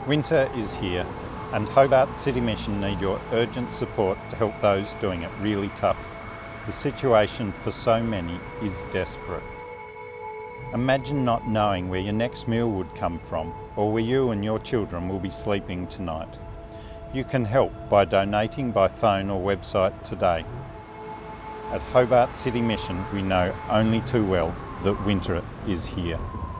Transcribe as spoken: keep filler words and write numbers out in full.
Winter is here, and Hobart City Mission need your urgent support to help those doing it really tough. The situation for so many is desperate. Imagine not knowing where your next meal would come from, or where you and your children will be sleeping tonight. You can help by donating by phone or website today. At Hobart City Mission, we know only too well that winter is here.